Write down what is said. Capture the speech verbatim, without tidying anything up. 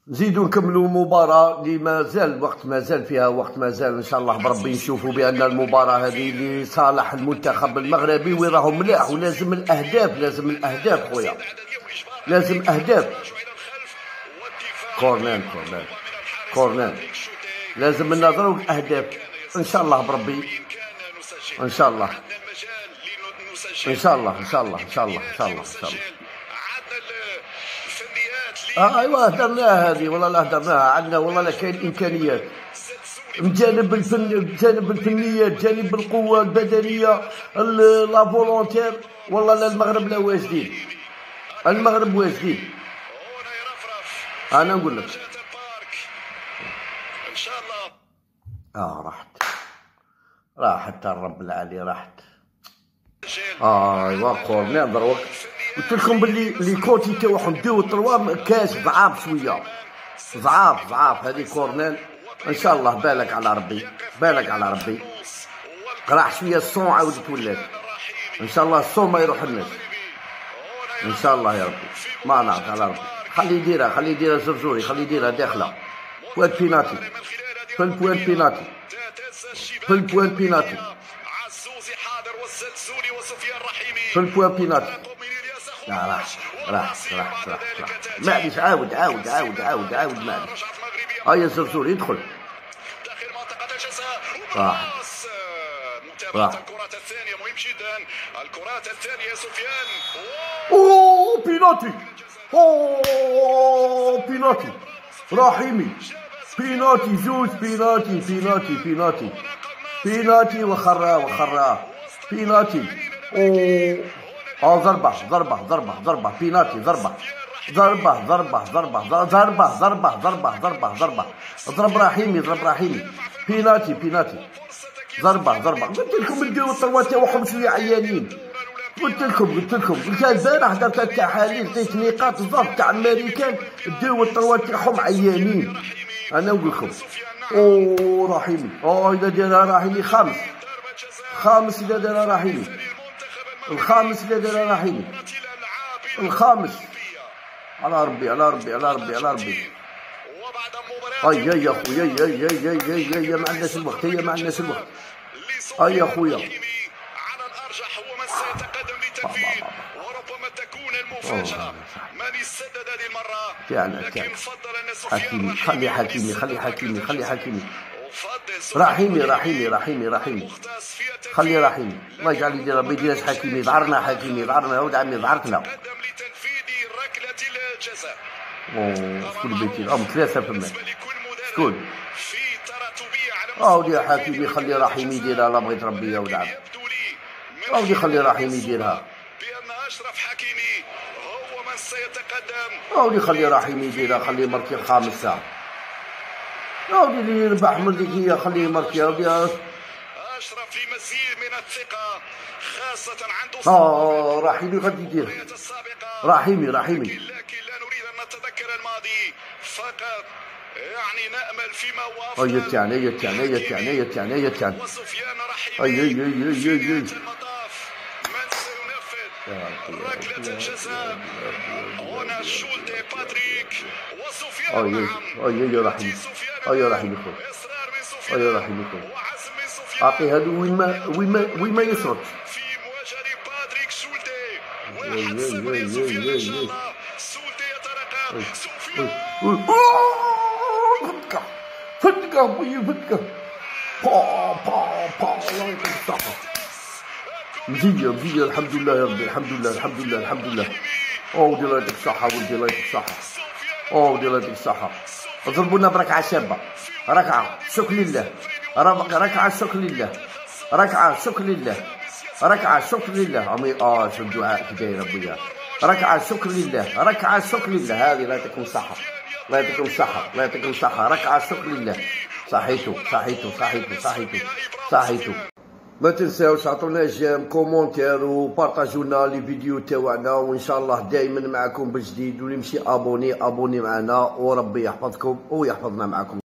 نزيدو نكملوا المباراة اللي مازال الوقت، مازال فيها وقت، مازال ان شاء الله بربي نشوفوا بان المباراة هذه لصالح المنتخب المغربي وين راهم ملاح، ولازم الاهداف، لازم الاهداف خويا، لازم اهداف. كورنان كورنان كورنان لازم ننظروا الاهداف ان شاء الله بربي، ان شاء الله ان شاء الله ان شاء الله ان شاء الله ان شاء الله ان شاء الله. اه ايوا هدرناها هذه والله، لا هدرناها عندنا والله، لا كاين امكانيات من جانب الفن، جانب الفنيات، جانب القوه البدنيه، لا فولونتير، والله لا المغرب لا واجدين، المغرب واجدين. انا نقول لك ان شاء الله. اه راحت راحت الرب العالي راحت. اه ايوا كورنر دروك قلت لكم باللي لي كوتي تاعهم دو تروا كاس ضعاف شويه، ضعاف ضعاف هذه كورنر. ان شاء الله بالك على ربي، بالك على ربي، راح شويه الصون عاود تولات ان شاء الله، الصون ما يروح الناس ان شاء الله يا ربي، ما نعرف على ربي. خلي يديرها خلي يديرها زرزوري، خلي يديرها داخله بوان بيناتي، في البوان بيناتي، في البوان بيناتي، في البوان بيناتي. لا راح راح راح راح معليش، عاود عاود عاود عاود عاود معليش. هيا زرزوري يدخل، راح راح. الكرات الثانية مهم جدا، الكرات الثانية سفيان. اوه بيناتي، اوه بيناتي رحيمي، بيناتي زوج، بيناتي بيناتي بيناتي بيناتي وخراه وخراه بيناتي. اوه اه ضربة ضربة ضربة ضربة بيناتي، ضربة ضربة ضربة ضربة ضربة ضربة ضربة ضربة ضربة ضرب رحيمي، ضرب رحيمي، بيناتي بيناتي، ضربة ضربة. قلت لكم نديروا الطروات تاعهم شوية عيانين، قلت لكم قلت لكم قلت البارح درت التحاليل لقيت نقاط الضغط تاع الامريكان ديروا الطروات تاعهم عيانين. انا نقول لكم اوه رحيمي، اوه اذا دارها رحيمي خامس، خامس اذا دارها رحيمي، الخامس اذا دارها رحيمي، الخامس. على ربي على ربي على ربي على ربي. هيا يا خويا، يا يا يا يا يا يا ما عندناش الوقت، هيا ما عندناش الوقت. هيا يا خويا على الارجح هو من سيتقدم للتنفيذ، وربما تكون المفاجأة من يسدد هذه المرة، لكن فضل ان سفيان. خلي حكيمي خلي حكيمي خلي حكيمي رحيمي رحيمي رحيمي رحيمي، خلي رحيمي الله يجعل يدير ربي يديرش حكيمي، ظهرنا حكيمي ظهرنا يا ولد عمي ظهرتنا. اوه شكون بيتي ام ثلاثة فما شكون؟ اودي حكيمي خلي رحيمي يديرها، لا بغيت ربي يا ولد عمي، اودي خلي رحيمي يديرها، بان اشرف حكيمي هو من سيتقدم، اودي خلي رحيمي يديرها، خلي مركي الخامس ساعة، اودي اللي يربح من ديك هي خليه مركي. اودي اشرف في مزيد من الثقة خاصة عنده اه رحيمي غادي يدير، رحيمي رحيمي، لكن لا نريد ان نتذكر الماضي فقط، يعني نأمل فيما هو افضل. هيا تاعنا هيا تاعنا هيا تاعنا هيا تاعنا هيا تاعنا وسفيان رحيمي. هيا هيا هيا هيا المطاف من سينفذ ركلة الجزاء هنا؟ شولتي باتريك وسفيان. نعم هيا هيا رحيمي، هيا رحيمي خويا، هيا رحيمي خويا، اعطي هذو وين ما وين ما وين ما يسرط في مواجهة باتريك شولتي، ويحسب لسفيان ان شاء الله. شولتي يترقب سفيان، فتكه فتكه بوي فتكه با با با الله يعطيك الصحة. مزية مزية الحمد لله يا ربي، الحمد لله الحمد لله الحمد لله. اوه ودي الله يعطيك الصحة ولدي الله يعطيك الصحة، اوه ودي الله يعطيك الصحة. ضربونا بركعة شابة، ركعة شكر لله، ركعة شكر لله، ركعة شكر لله، ركعة شكر لله. عمي اه شو الدعاء كي داير ابويا، ركعة شكر لله، ركعة شكر لله. هذه الله يعطيكم الصحة، الله يعطيكم الصحة، الله يعطيكم الصحة. ركعة شكر لله. صحيتو صحيتو صحيتو صحيتو صحيتو. ما تنساوش عطونا جيم كومونتير وبارطاجونا لي فيديو تاوعنا، وان شاء الله دائما معكم بجديد، واللي يمشي ابوني ابوني معنا، وربي يحفظكم ويحفظنا معكم.